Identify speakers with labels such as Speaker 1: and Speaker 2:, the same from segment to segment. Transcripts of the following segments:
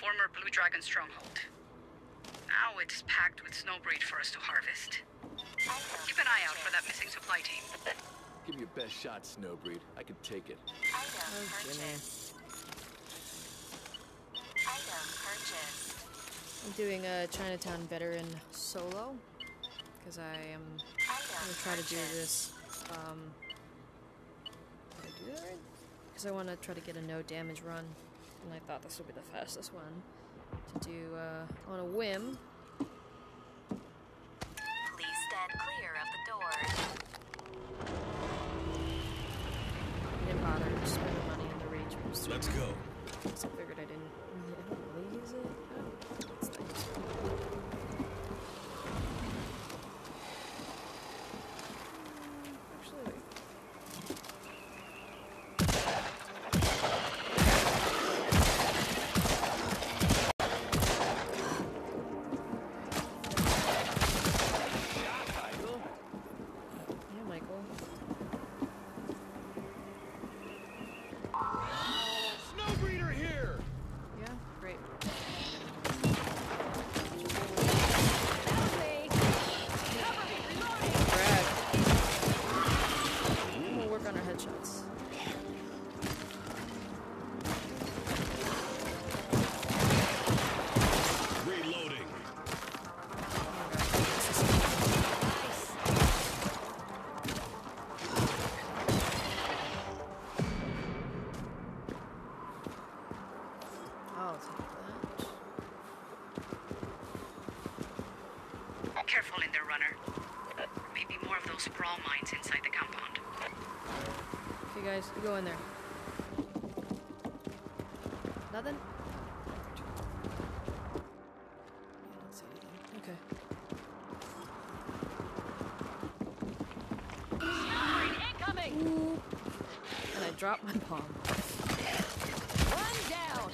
Speaker 1: former Blue Dragon stronghold. Now it's packed with snowbreed for us to harvest. Keep an eye out for that missing supply team.
Speaker 2: Give me your best shot, Snowbreed. I can take it.
Speaker 3: Item purchased. Item purchased.
Speaker 4: I'm doing a Chinatown veteran solo because I am gonna try to do this. Did I do that right? Because I want to try to get a no damage run, and I thought this would be the fastest one to do on a whim.
Speaker 3: Please stand clear of the doors.
Speaker 4: I didn't bother spending money on the rage boost.
Speaker 5: Let's go.
Speaker 4: So I figured I didn't really use it. Oh, it's nice. Actually, wait. Yeah, Michael.
Speaker 5: Snowbreeder here!
Speaker 4: Yeah, great. Brag. We'll work on our headshots.
Speaker 5: Reloading.
Speaker 4: I'll take that.
Speaker 1: Careful in there, runner. Maybe more of those sprawl mines inside the compound.
Speaker 4: Okay, guys, you go in there. Nothing? I don't see anything. Okay.
Speaker 3: Incoming!
Speaker 4: Ooh. And I dropped my bomb.
Speaker 3: One down!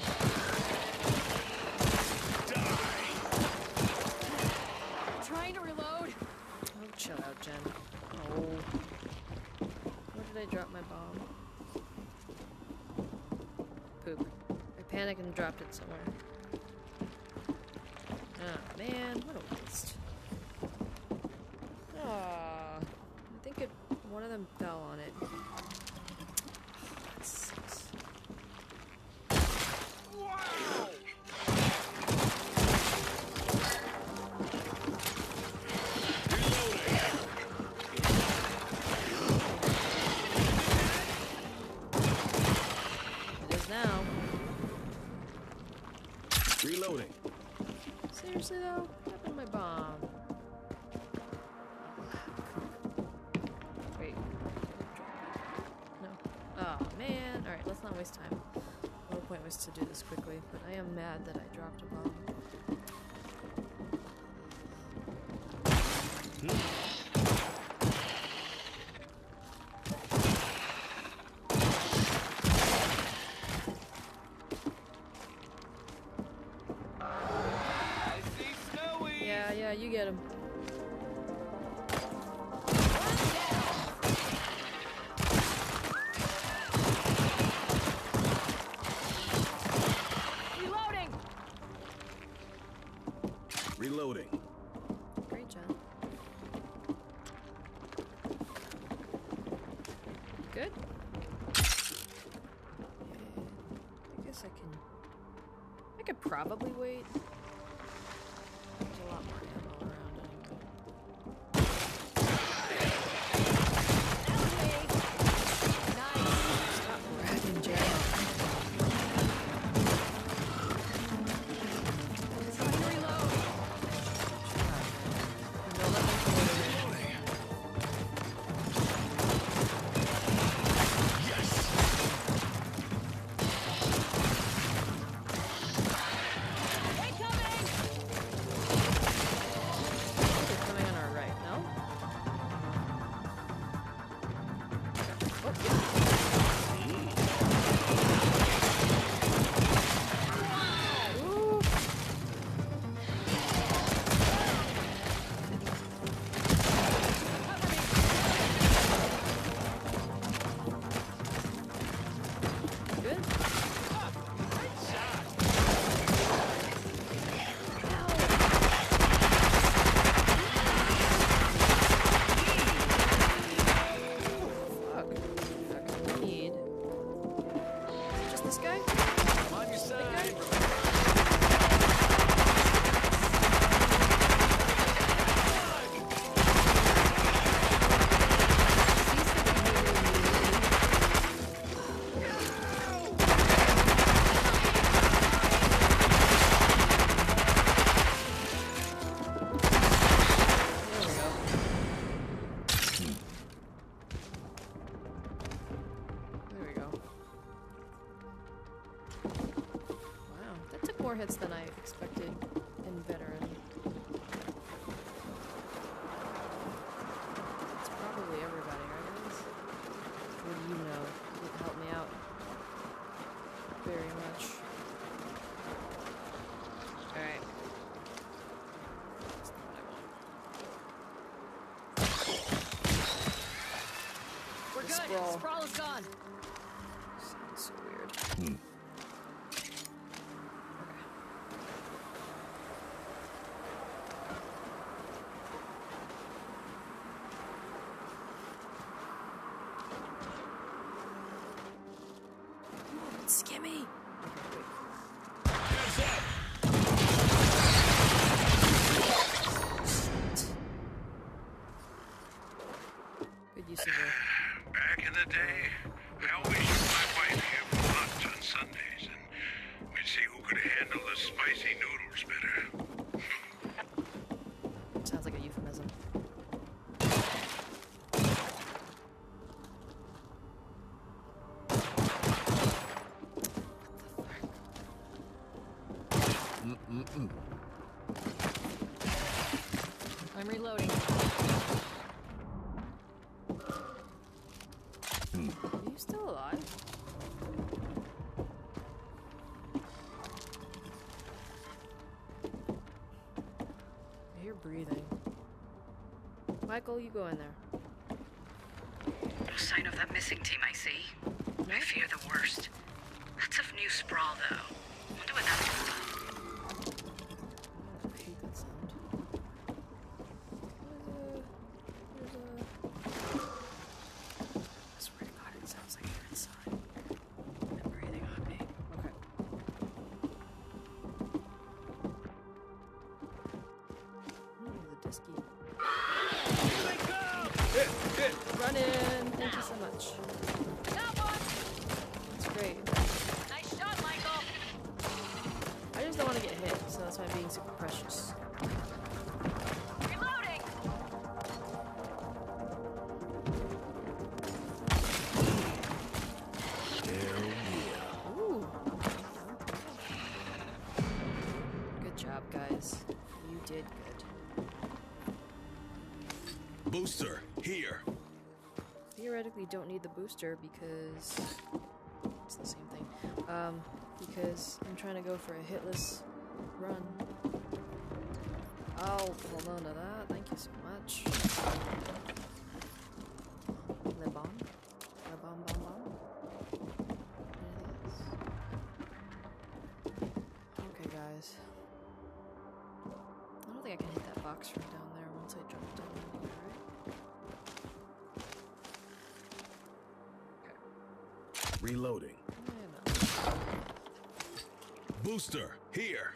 Speaker 3: Trying to reload.
Speaker 4: Oh, chill out, Jen. Oh. Where did I drop my bomb? Poop. I panicked and dropped it somewhere. Oh, man. What a waste. Ah. I think one of them fell on it. That sucks. It is now.
Speaker 5: Reloading.
Speaker 4: Seriously though? What happened to my bomb? Wait. No. Oh man. Alright, let's not waste time. The whole point was to do this quickly, but I am mad that I dropped a bomb.
Speaker 5: I see Snowy!
Speaker 4: Yeah, you get him.
Speaker 3: Reloading!
Speaker 5: Reloading.
Speaker 4: Great job. Good? I guess I could probably wait. There's a lot more ammo around anyway. Stop bragging, Jay.
Speaker 3: Trying to reload.
Speaker 4: No, let me go in.
Speaker 3: Incoming!
Speaker 4: more hits than I expected in veteran. It's probably everybody, right, guys? What do you know? You can help me out very much. Alright. That's not what I want.
Speaker 6: We're
Speaker 4: The
Speaker 6: good.
Speaker 4: sprawl.
Speaker 6: Sprawl is gone.
Speaker 4: Sounds so weird. Skimmy!
Speaker 5: Heads up!
Speaker 4: Good use of it.
Speaker 7: Back in the day, I always took my wife here for lunch on Sundays, and we'd see who could handle the spicy noodles better.
Speaker 4: Sounds like a euphemism.
Speaker 6: I'm reloading.
Speaker 4: Are you still alive? I hear breathing. Michael, you go in there.
Speaker 1: No sign of that missing team I see. I fear the worst. Lots of new sprawl, though. Wonder what that's all about.
Speaker 4: I hate that sound. There's a... I swear to God, it sounds like you're inside. And breathing on me. Okay. Ooh, the disky. Run in! Thank you so much.
Speaker 6: Got one.
Speaker 4: That's great.
Speaker 6: Nice shot, Michael.
Speaker 4: I just don't want to get hit, so that's why I'm being super precious.
Speaker 6: Reloading.
Speaker 4: Ooh. Good job, guys. You did good.
Speaker 5: Booster, here.
Speaker 4: Theoretically, don't need the booster because it's the same thing. Because I'm trying to go for a hitless run. I'll hold on to that. Thank you so much. The bomb? The bomb, bomb, bomb? Okay, guys. I don't think I can hit that box from down there once I jump down in here, right?
Speaker 5: Reloading.
Speaker 4: Yeah, no.
Speaker 5: Booster, here.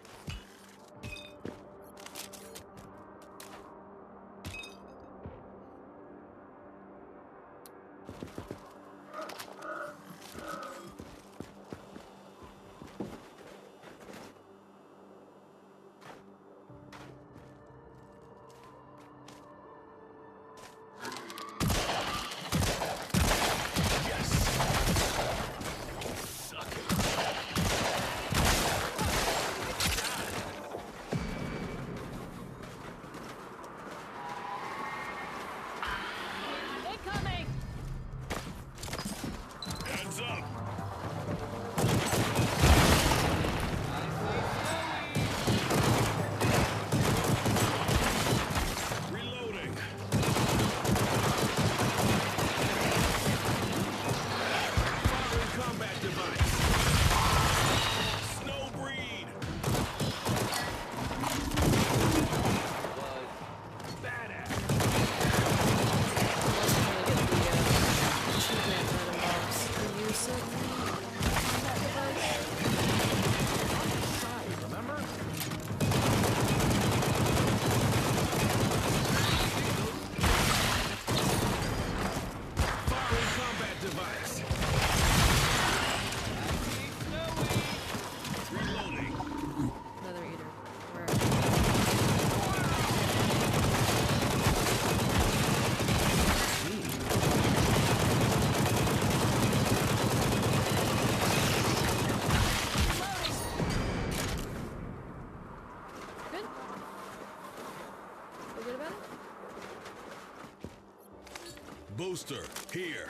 Speaker 5: Booster, here.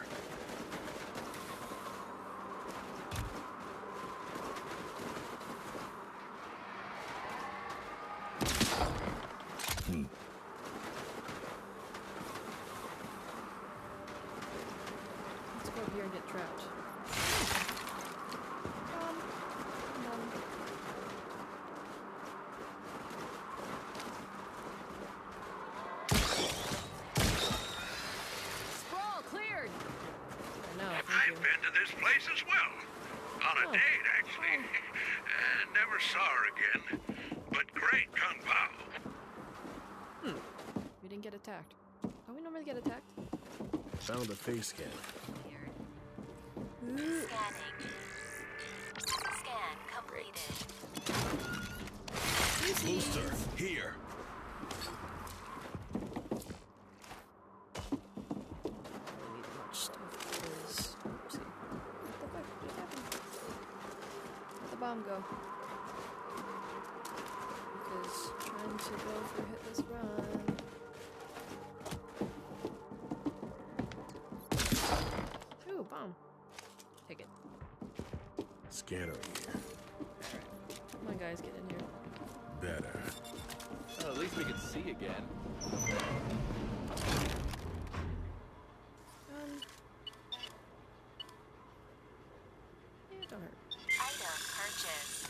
Speaker 4: Let's go up here and get trapped. Come on.
Speaker 6: Sprawl cleared.
Speaker 4: I know, thank you.
Speaker 7: I've been to this place as well. On a
Speaker 4: Oh.
Speaker 7: date, actually. Never saw her again. But great kung pao.
Speaker 4: We didn't get attacked. Don't we normally get attacked?
Speaker 8: Found a face scan.
Speaker 3: Scanning. Scan completed.
Speaker 5: Booster, here.
Speaker 4: I don't need much stuff because... Oopsie. What the fuck just happened? Where'd the bomb go? Because trying to go for hitless run. Ooh, bomb. Take it.
Speaker 8: Scanner here.
Speaker 4: Come on, guys, get in here.
Speaker 8: Better.
Speaker 2: Oh, at least we can see again.
Speaker 4: Yeah, don't hurt.
Speaker 3: Item purchased.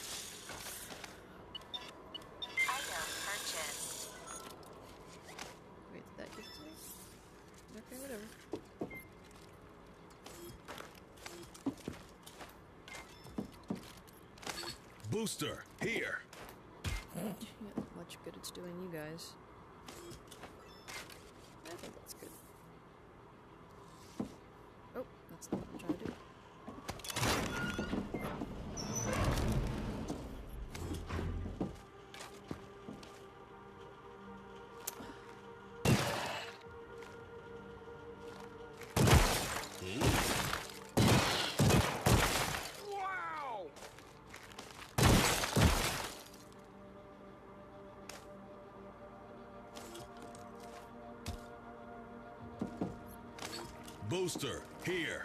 Speaker 3: Item purchased.
Speaker 4: Wait, did that give it to me? Okay, whatever.
Speaker 5: Booster, here.
Speaker 4: Yeah, much good it's doing you guys. I think that's good. Oh, that's not what I'm trying to do.
Speaker 5: Booster, here.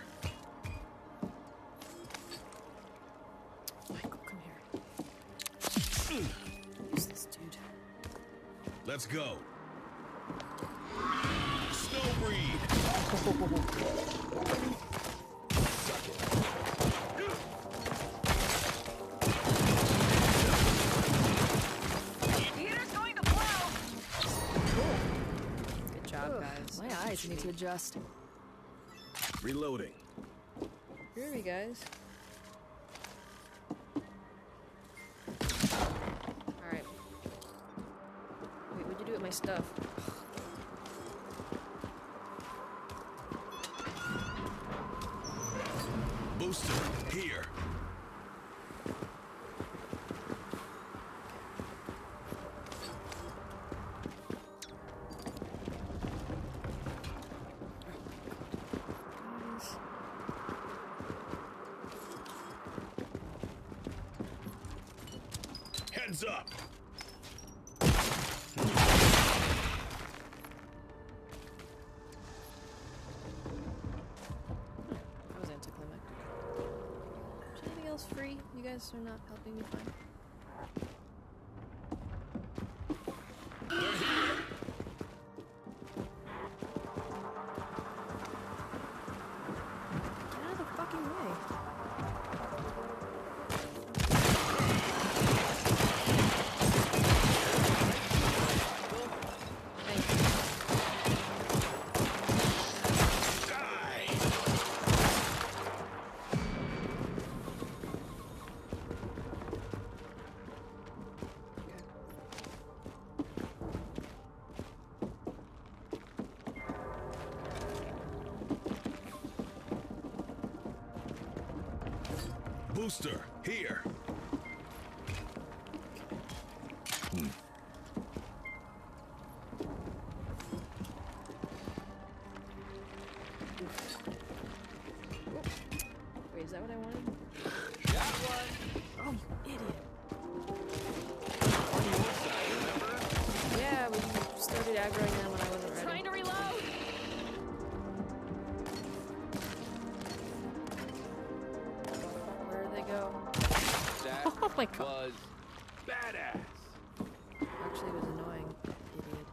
Speaker 4: Michael, come here. Use this dude.
Speaker 5: Let's go. Snowbreed.
Speaker 6: Heater's going to blow.
Speaker 4: Good job, guys.
Speaker 6: My eyes need to adjust.
Speaker 8: Reloading.
Speaker 4: Here we guys. Alright. Wait, what'd you do with my stuff?
Speaker 5: Booster, here.
Speaker 4: Guys.
Speaker 5: Heads up.
Speaker 4: That was anticlimactic. Is anything else free? You guys are not helping me find. Get out of the fucking way. Thank you.
Speaker 5: Booster, here.
Speaker 4: Wait, is that what I wanted?
Speaker 2: Got one.
Speaker 4: Oh, you idiot.
Speaker 2: On your side, remember?
Speaker 4: Yeah, we started aggroing them when I wasn't ready.
Speaker 6: Trying to reload.
Speaker 2: Badass.
Speaker 4: Actually, it was annoying. Idiot.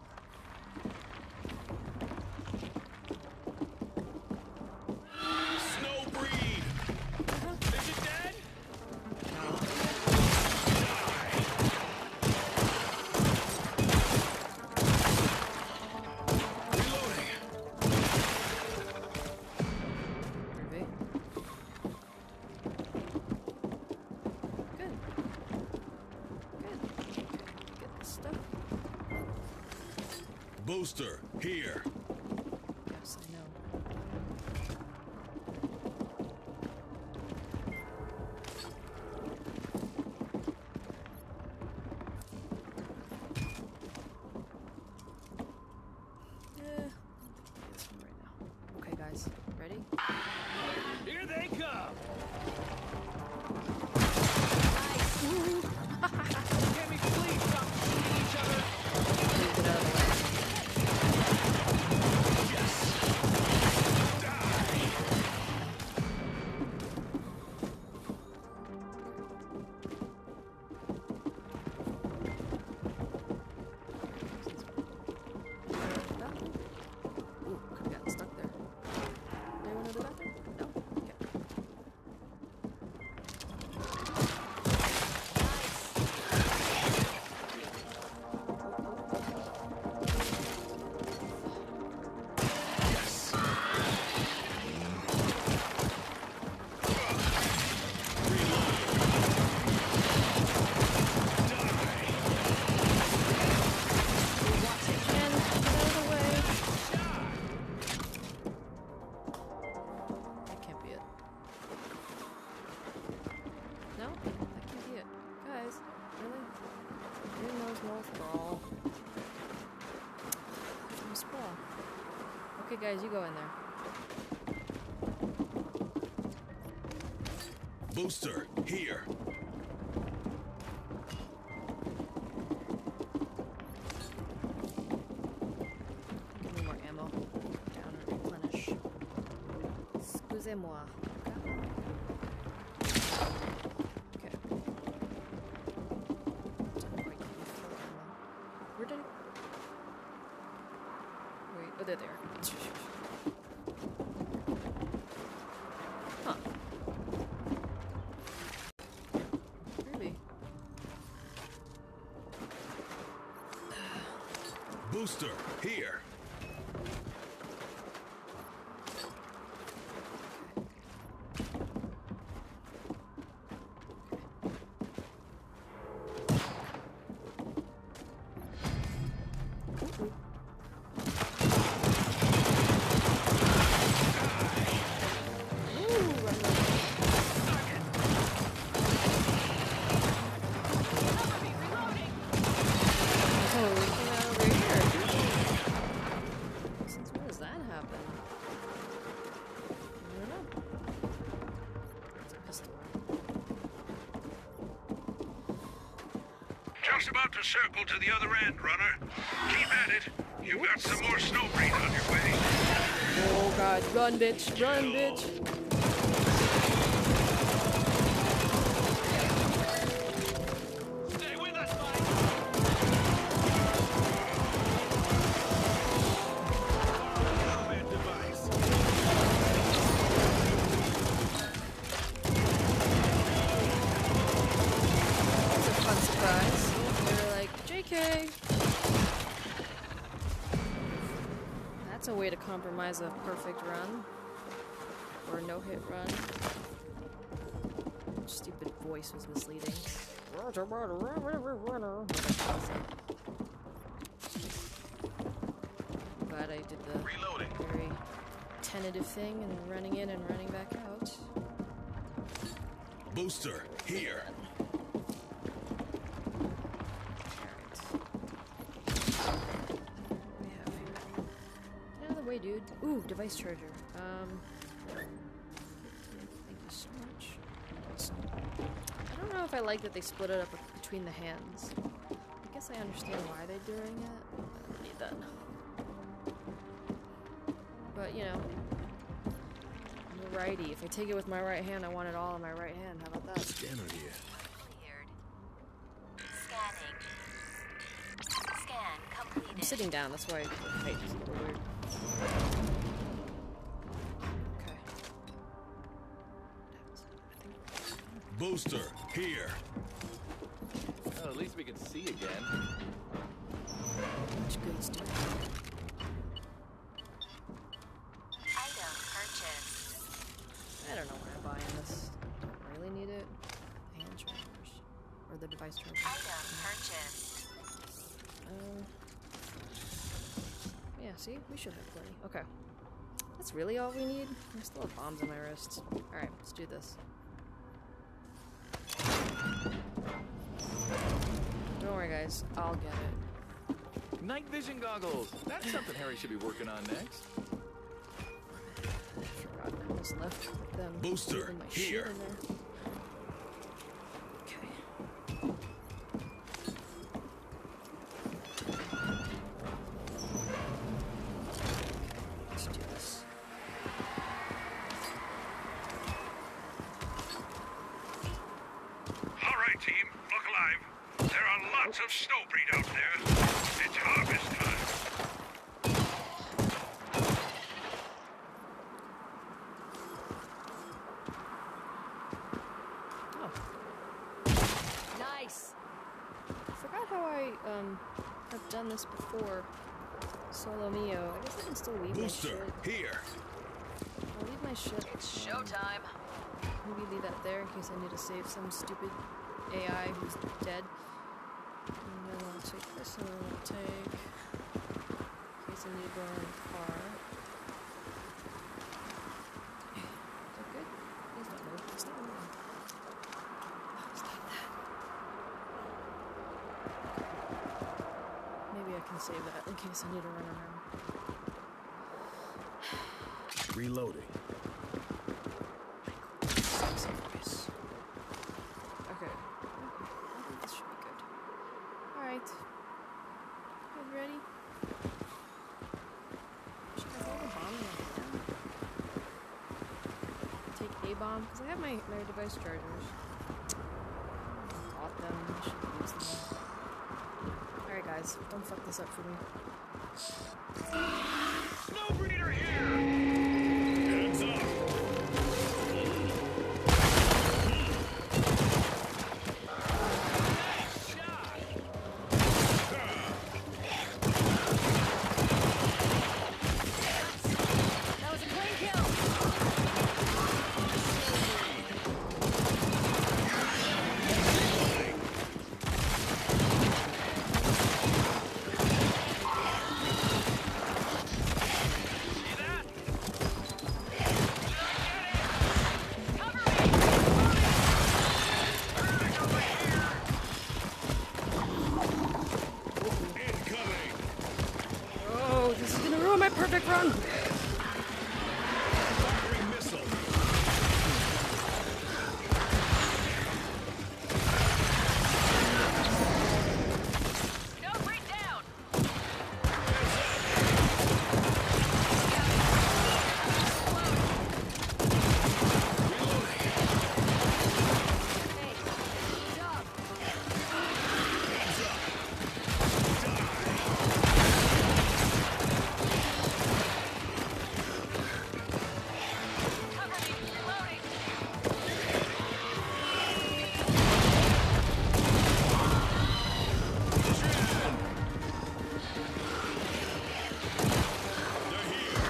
Speaker 5: Snow breed!
Speaker 2: Is it dead?
Speaker 5: Reloading!
Speaker 4: Groovy. Good. Good. Get this stuff.
Speaker 5: Booster, here!
Speaker 4: Yes, I know. Get some right now. Okay, guys, ready?
Speaker 2: Here they come. Can we please stop shooting each other?
Speaker 4: Please get out of the way. Bathroom? Ooh, could've gotten stuck there. Anyone know the bathroom? No? Okay. And get out of the way. That can't be it. No? That can't be it. Guys, really? Doing those no sprawl. No sprawl. Okay, guys, you go in there.
Speaker 5: Booster, here!
Speaker 4: Give me more ammo. Down and replenish. Excusez-moi. Okay. Didn't quite give me full ammo. Where did it? Wait, oh, they're there. Huh. Really?
Speaker 5: Booster, here!
Speaker 7: Just about to circle to the other end, runner. Keep at it. You've got some more snow breed on your way.
Speaker 4: Oh god, run bitch, run bitch.
Speaker 2: Stay with us, buddy.
Speaker 8: Combat device.
Speaker 4: That's a fun surprise. They were like, JK. That's a way to compromise a perfect run. Or a no-hit run. Stupid voice was misleading. Glad I did the very tentative thing and running in and running back out.
Speaker 5: Booster, here!
Speaker 4: We have here. Get out of the way, dude. Ooh, device charger. Thank you so much. I don't know if I like that they split it up between the hands. I guess I understand why they're doing it. I don't need that. But, you know, I'm a righty. If I take it with my right hand, I want it all in my right hand. How about that?
Speaker 8: Scanner here.
Speaker 3: Cleared. completed.
Speaker 4: sitting down, that's why height is a little weird. Okay.
Speaker 5: Booster, here.
Speaker 2: Well, at least we can see again.
Speaker 4: Much good is doing.
Speaker 3: Item purchased.
Speaker 4: I don't know why I'm buying this. Don't really need it. Hand chargers. Or the device charger.
Speaker 3: Item purchased.
Speaker 4: Yeah, see? We should have plenty. Okay. That's really all we need? I still have bombs on my wrists. Alright, let's do this. Don't worry, guys. I'll get it.
Speaker 2: Night vision goggles. That's something Harry should be working on next.
Speaker 4: Forgot I was left with them.
Speaker 5: Booster,
Speaker 4: leaving my shit
Speaker 5: here.
Speaker 4: in there. Okay. Let's do this.
Speaker 7: All right, team, look alive. There are lots of snowbreed out there. It's harvest time.
Speaker 4: Oh,
Speaker 6: Nice.
Speaker 4: I forgot how I have done this before. Solo Mio. I guess I can still leave my
Speaker 5: Booster,
Speaker 4: shit.
Speaker 5: here.
Speaker 4: I'll leave my shit.
Speaker 6: It's showtime.
Speaker 4: Maybe leave that there in case I need to save some stupid AI who's dead. And then I'll take this and then I'll take... in case I need to go in the car. Is that good? Please don't move. It's not moving. Oh, stop that. Maybe I can save that in case I need to run around.
Speaker 5: Reloading.
Speaker 4: Sexy voice. Okay. I think this should be good. Alright. You ready? Should I hold a bomb in my hand? Take a bomb? Because I have my device chargers. I bought them. I should use them. Alright guys, don't fuck this up for me.
Speaker 7: Snowbreeder here!
Speaker 5: Hands up.
Speaker 6: That was a clean kill.
Speaker 2: See that?
Speaker 5: Incoming.
Speaker 4: Oh, this is gonna ruin my perfect run!
Speaker 5: Firing missile.
Speaker 6: No, break down. Hey, good job. Cover me. Reloading.
Speaker 5: They're here.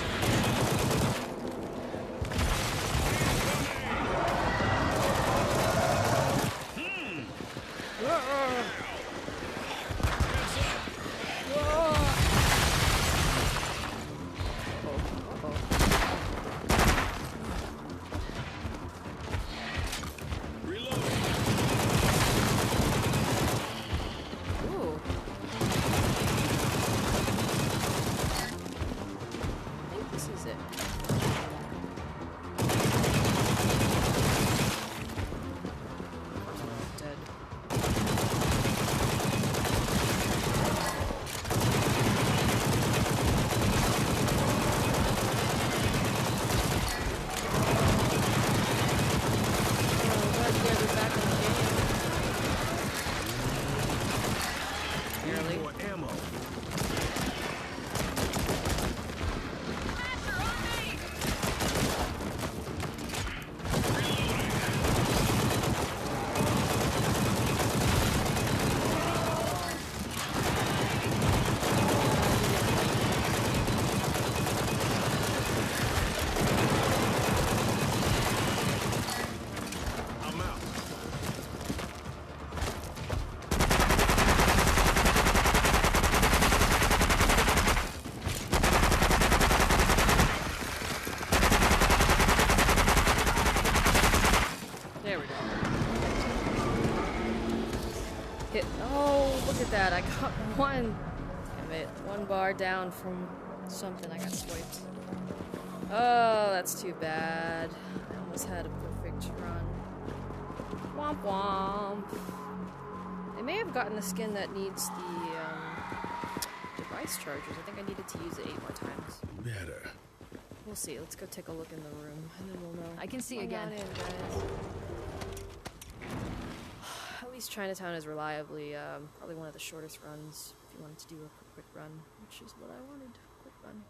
Speaker 5: Reloading.
Speaker 4: Ooh. I think this is it. Dead. hit. Oh, look at that. I got one. Damn it. One bar down from something. I got swiped. Oh, that's too bad. I almost had a perfect run. Womp womp. I may have gotten the skin that needs the device chargers. I think I needed to use it 8 more times.
Speaker 8: Better.
Speaker 4: We'll see. Let's go take a look in the room, and then we'll know.
Speaker 6: I can see
Speaker 4: Come
Speaker 6: again.
Speaker 4: on in, guys. At least Chinatown is reliably probably one of the shortest runs. If you wanted to do a quick run, which is what I wanted. Quick run.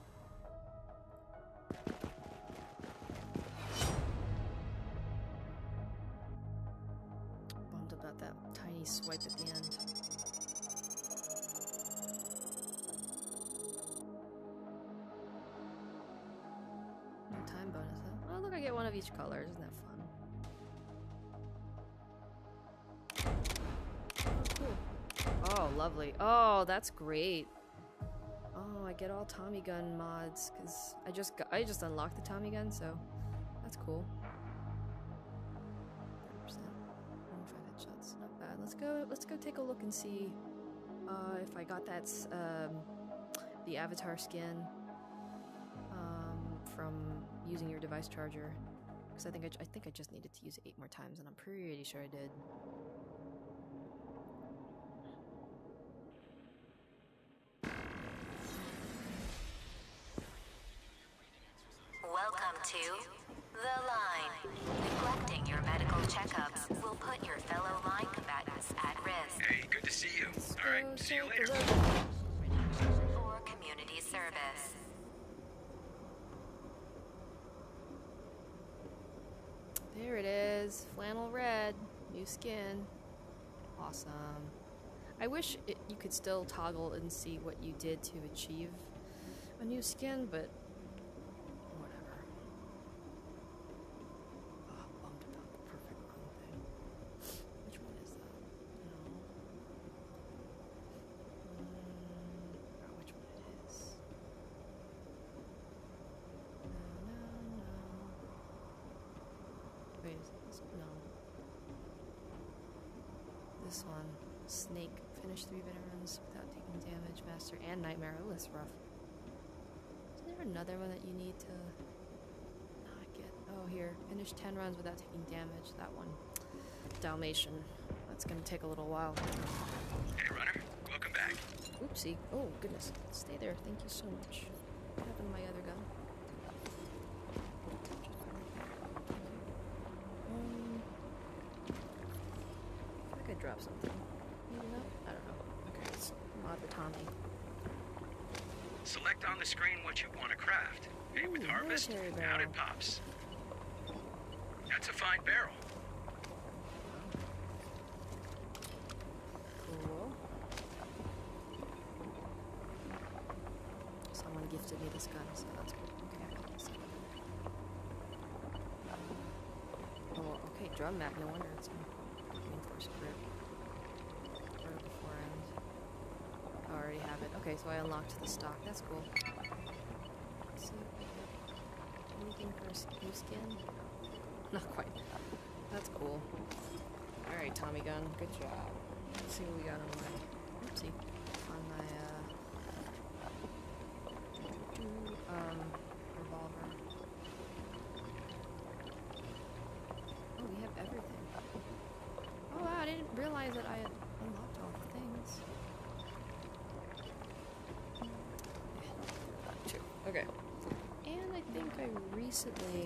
Speaker 4: Bummed about that tiny swipe at the end. No time bonus, huh? Oh, look, I get one of each color. Isn't that fun? Oh, cool. Oh, lovely. Oh, that's great. Oh, I get all Tommy gun mods because I just unlocked the Tommy gun, so that's cool. 30%, 25 headshots, not bad. Let's go take a look and see if I got that the avatar skin from using your device charger. Because I think I just needed to use it 8 more times, and I'm pretty sure I did.
Speaker 3: Welcome to The Line. Neglecting your medical checkups will put your fellow line combatants at risk.
Speaker 7: Hey, good to see you. All right, see you later.
Speaker 3: For community service.
Speaker 4: There it is. Flannel red. New skin. Awesome. I wish you could still toggle and see what you did to achieve a new skin, but whatever. Oh, bummed about the perfect run thing. Which one is that? No. Which one it is? No. Wait, is this? No. This one. Snake. Finish 3 veterans without taking damage. Master and Nightmare. Oh, that's rough. Is there another one that you need to not get? Oh, here. Finish 10 runs without taking damage. That one. Dalmatian. That's gonna take a little while.
Speaker 7: Hey, runner. Welcome back.
Speaker 4: Oopsie. Oh, goodness. Stay there. Thank you so much. What happened to my other gun? I think I dropped something. Maybe not? I don't know. Okay, let's mod the Tommy.
Speaker 7: Select on the screen what you want to craft. Hey, with
Speaker 4: Ooh,
Speaker 7: harvest,
Speaker 4: military
Speaker 7: out
Speaker 4: barrel.
Speaker 7: it pops. That's a fine barrel.
Speaker 4: Cool. Someone gifted me this gun, so that's cool. Okay, I got this. Oh, okay, drum mag. No wonder it's reinforced grip. Or the forend. I already have it. Okay, so I unlocked the stock. That's cool. Let's see if we get anything for a new skin. Not quite. That's cool. Alright, Tommy gun. Good job. Let's see what we got on my... Oopsie. On my, revolver. Oh, we have everything. Oh, wow, I didn't realize that I had unlocked all the things. Okay. And I think I recently...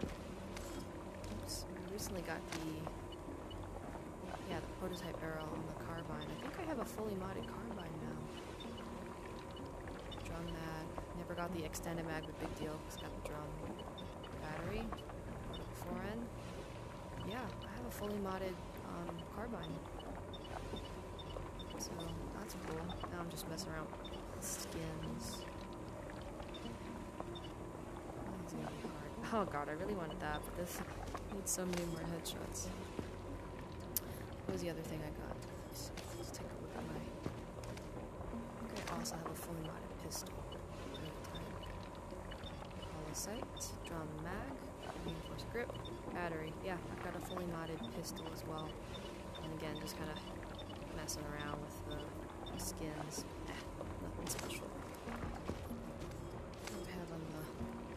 Speaker 4: Oops. I recently got the... Yeah, the prototype barrel on the carbine. I think I have a fully modded carbine now. Drum mag. Never got the extended mag, but big deal, because I got the drum. Battery. Forend. Yeah, I have a fully modded carbine. So, that's cool. Now I'm just messing around with skins. It's gonna be hard. Oh god, I really wanted that, but this needs so many more headshots. What was the other thing I got? Let's take a look at my... Okay, I also have a fully modded pistol. Hollow sight, drum mag, reinforced grip, battery. Yeah, I've got a fully modded pistol as well. And again, just kind of messing around with the skins. Nothing special. What do we have on the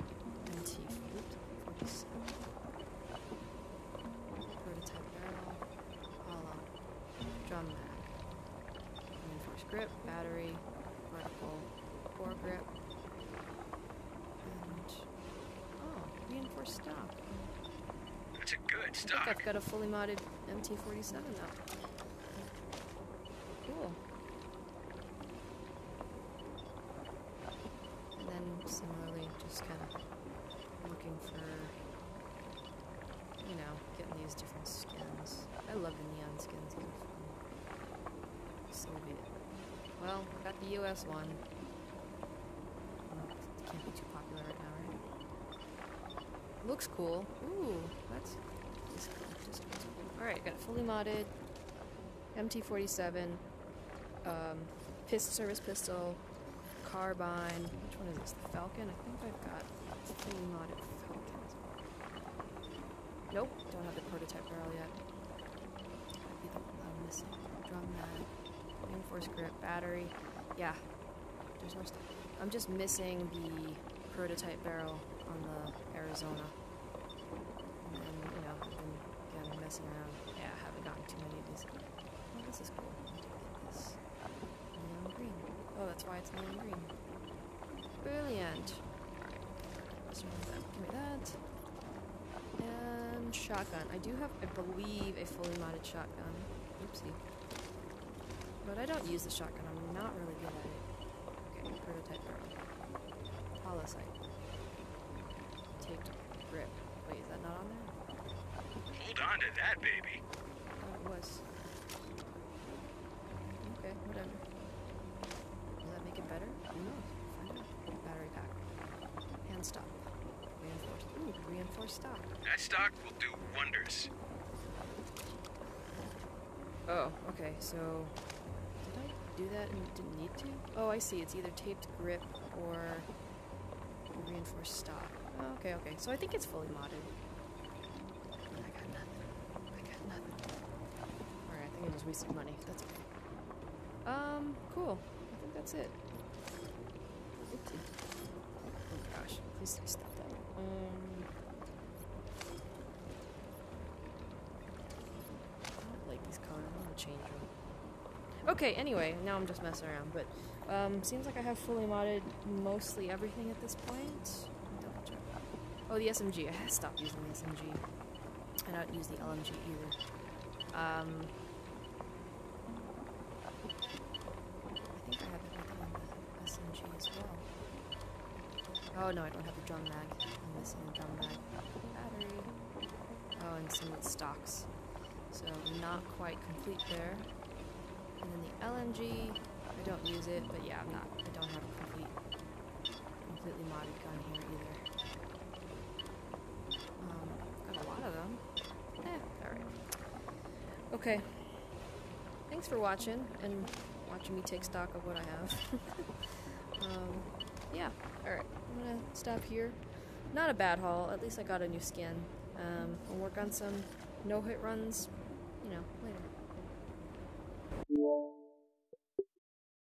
Speaker 4: NT-47? Prototype barrel, hollow, drum mag, reinforced grip, battery, vertical, foregrip, and reinforced stock.
Speaker 9: That's a good
Speaker 4: I think
Speaker 9: stock.
Speaker 4: I've got a fully modded MT-47 now. Cool. And then similarly, just kind of looking for, you know, getting these different skins. I love the neon skins. They're fun. Soviet. Well, I got the US one. It can't be too popular right now, right? Looks cool. Ooh, that's cool. Alright, got a fully modded MT-47, service pistol, carbine. Which one is this? The Falcon? I think I've got a fully modded Falcon as well. Nope, don't have the prototype barrel yet. Might be the one I'm missing. Drum mag, reinforced grip, battery. Yeah, there's more stuff. I'm just missing the prototype barrel on the Arizona. And then, you know, I've been again messing around. Yeah, I haven't gotten too many of these. Oh, this is cool. I did get this neon green. Oh, that's why it's neon green. Brilliant. Alright. Let's remove that. Give me that. And shotgun. I do have, I believe, a fully modded shotgun. Oopsie. But I don't use the shotgun. I'm not really good at it. Okay, prototype barrel. Holocite. Taped grip. Wait, is that not on there?
Speaker 9: Hold on to that, baby.
Speaker 4: Oh, it was. Okay, whatever. Does that make it better? Who knows? Find out. Battery pack. Hand stop. Reinforced. Ooh, reinforced stock.
Speaker 9: That stock will do wonders.
Speaker 4: Oh, okay, so... Did I do that and didn't need to? Oh, I see. It's either taped grip or reinforced stock. Oh, okay, okay. So I think it's fully modded. I got nothing. Alright, I think I just wasted money. That's okay. Cool. I think that's it. Oopsie. Oh gosh. Please stop that. I don't like these colors. I'm gonna change them. Okay, anyway, now I'm just messing around, but seems like I have fully modded mostly everything at this point. Double check. Oh, the SMG. I had to stop using the SMG. I don't use the LMG either. I think I have everything on the SMG as well. Oh no, I don't have the drum mag. I'm missing the drum mag. Battery. Oh, and some of the stocks. So not quite complete there. And then the LMG, I don't use it, but yeah, I don't have a completely modded gun here either. Got a lot of them. Alright. Okay. Thanks for watching, and watching me take stock of what I have. Yeah, alright. I'm gonna stop here. Not a bad haul, at least I got a new skin. I'll work on some no-hit runs, you know, later.